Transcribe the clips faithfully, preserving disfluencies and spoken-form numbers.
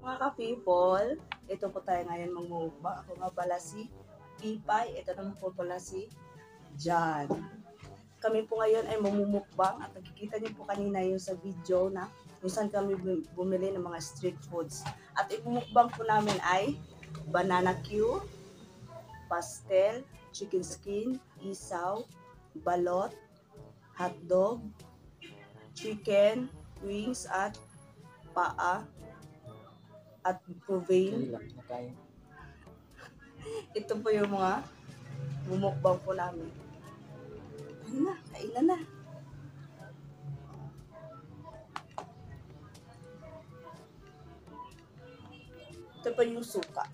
Mga ka-people, ito po tayo ngayon magmumukbang. Ako nga pala si Pipay, ito naman po pala si John. Kami po ngayon ay mamumukbang at nakikita niyo po kanina yung sa video na kung saan kami bumili ng mga street foods. At imumukbang po namin ay banana Q, pastel, chicken skin, isaw, balot, hotdog, chicken, wings at paa at provain. Ito po yung mga mumukbang po namin. Ayun na, kainan na. Ito pa yung suka.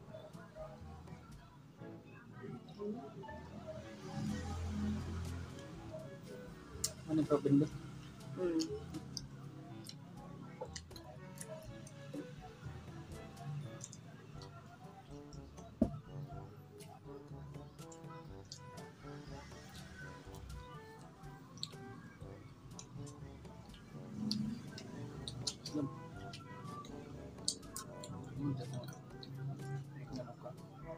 Ano pa bindot? Hmm. Islam. Ano dito? Ano ka?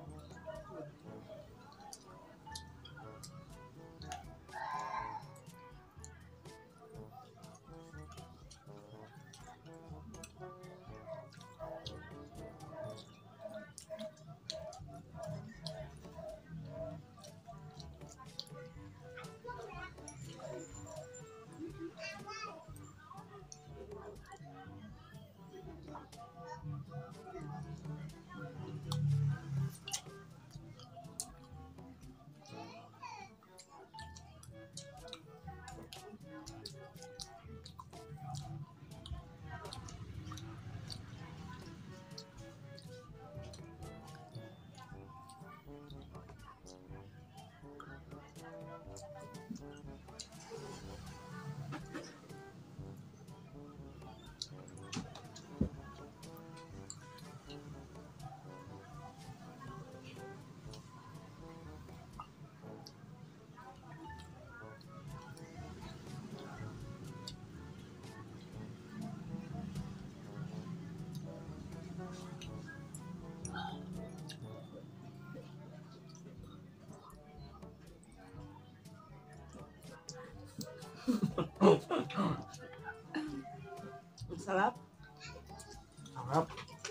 Ang sarap. Sarap.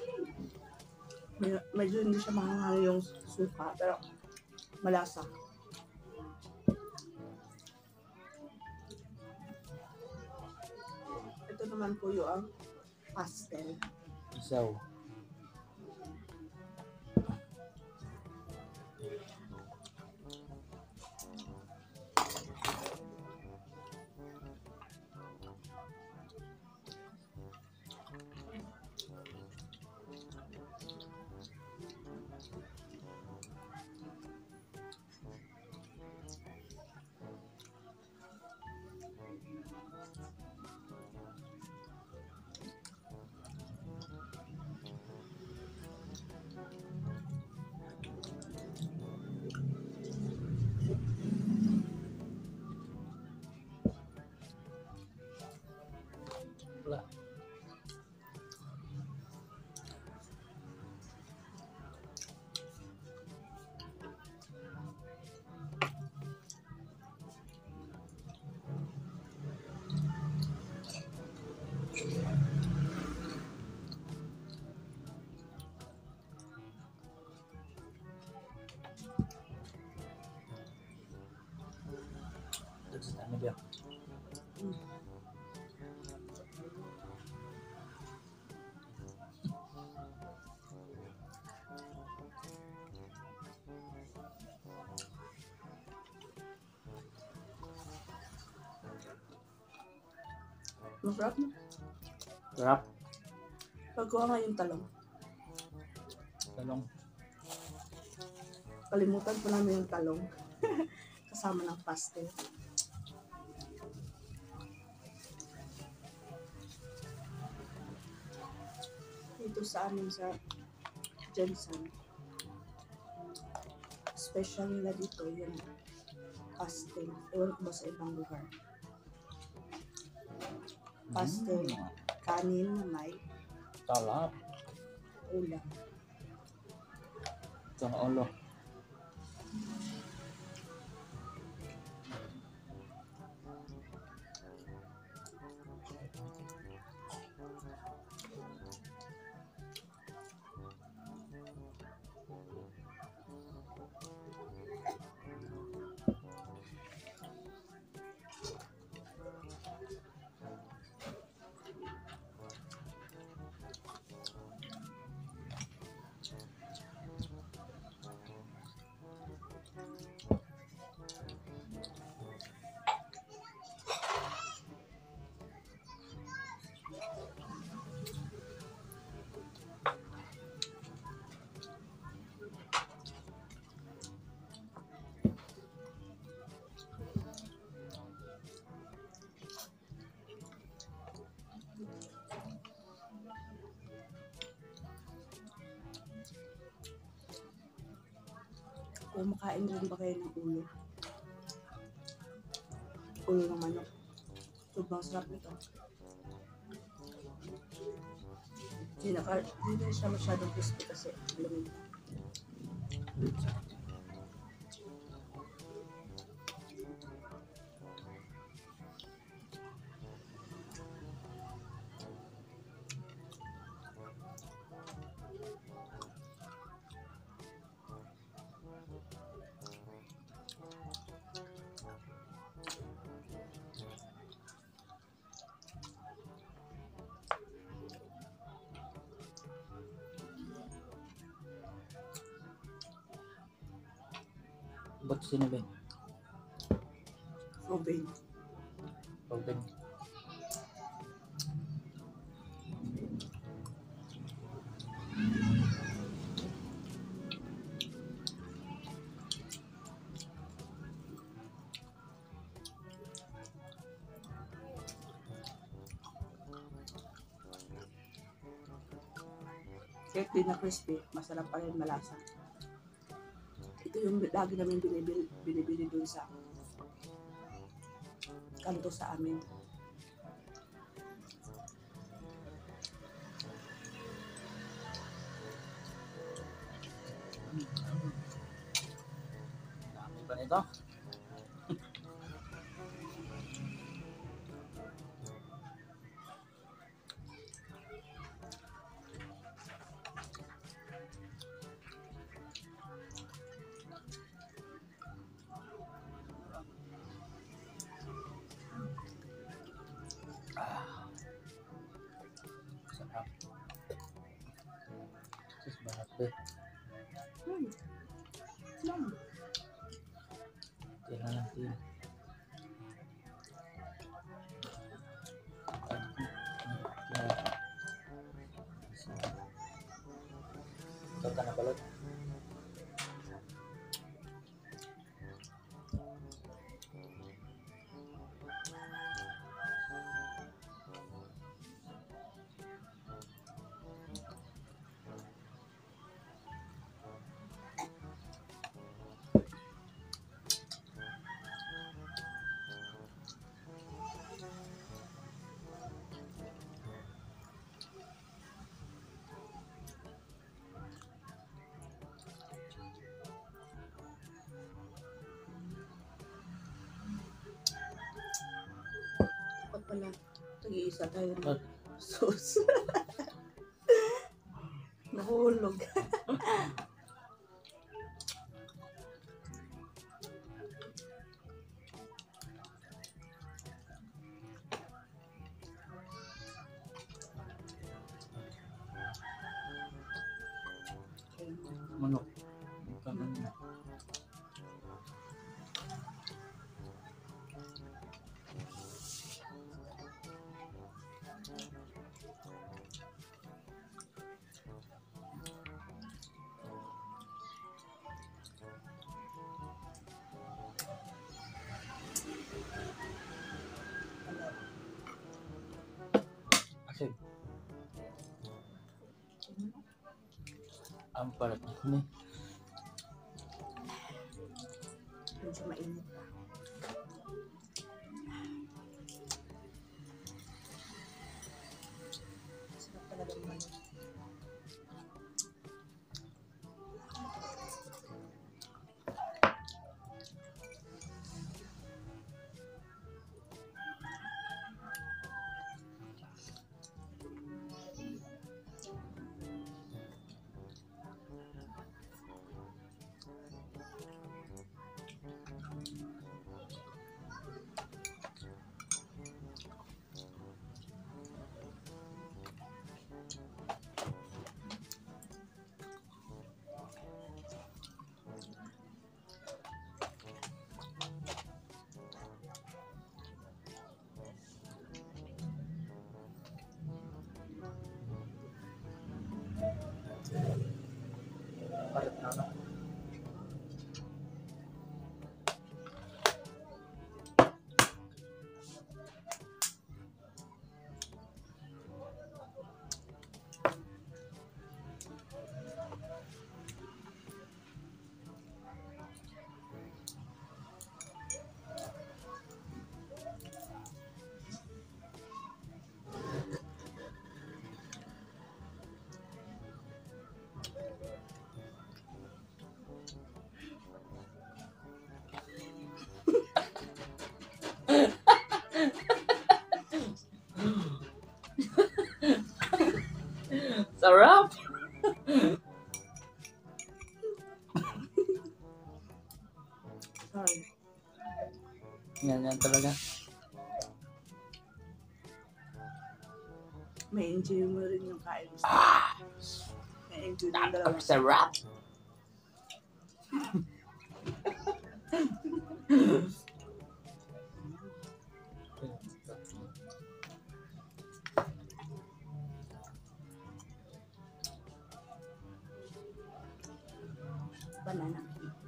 Med- Medyo hindi siya mahanghang yung suka, pero malasa. Ito naman po yung pastel. Isaw. Wala. Ito sa dami dia. Mm. Masarap na. Sarap. Pagkuha nga yung talong. Talong. Kalimutan po namin yung talong. Kasama ng pastel. Dito sa amin sa Jensen. Special nila dito yung pastel. Ewan ko ba sa ibang lugar. Pastel. Mm. Kanin na may Sarap. ulam. Ito ang ulo. Kumakain rin ba kayo ng ulo? Ulo ng manok. Sobrang sarap nito. Hindi na, hindi na siya masyadong crispy kasi alam mo. Ba't sinabi? Oven. Open. Kahit di na crispy, masarap pa rin, malasa. Ito yung lagi namin binibili, binibili dun sa kanto sa amin. Dami ba nito? Sarap. Sus, banat ba? Hmm. Yum. Tingnan natin. Ito ka na balot. Dapat pala, tag-iisa tayo ng Tat. sauce. Nahulog. Manok. Kanan na. Asin. Ang palat ni. Medyo mainit pa. Sarap talaga naman. Palit na na. Sarap! Sorry. Yan, yan talaga. May enjoy mo rin yung kain mo. Ah! May enjoy yung dalawa. Sarap! Banana.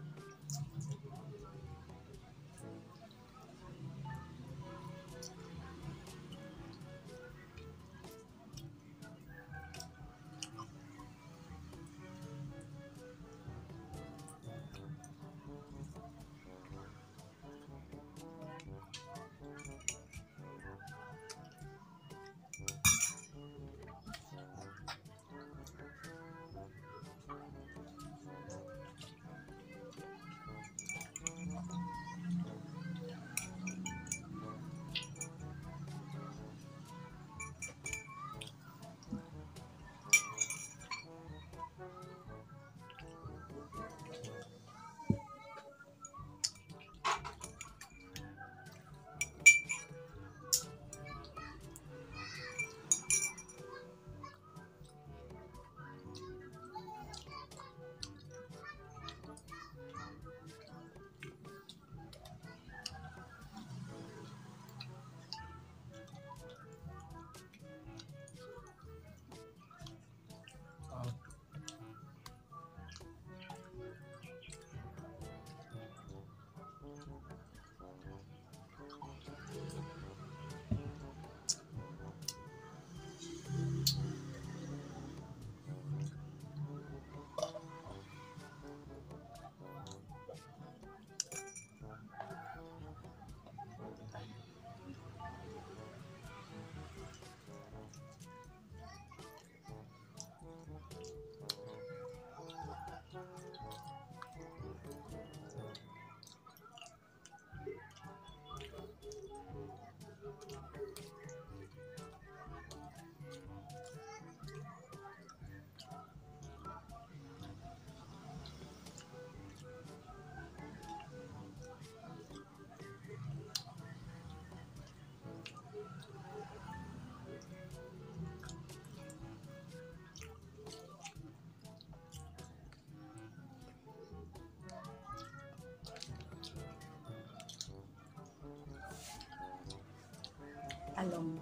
Along.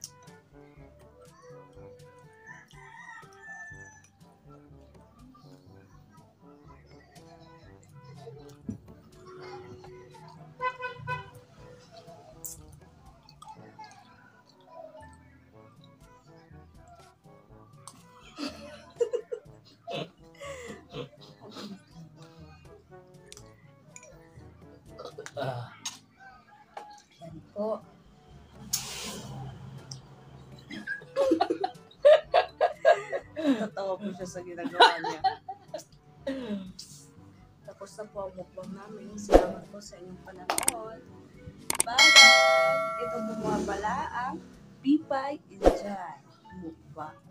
Ah, Yan po. Tatawa po siya sa ginagawa niya. Tapos na po ang mukbang namin. Salamat po sa inyong pananood. Bye-bye! Ito po mga bala ang Pipay Injan mukbang.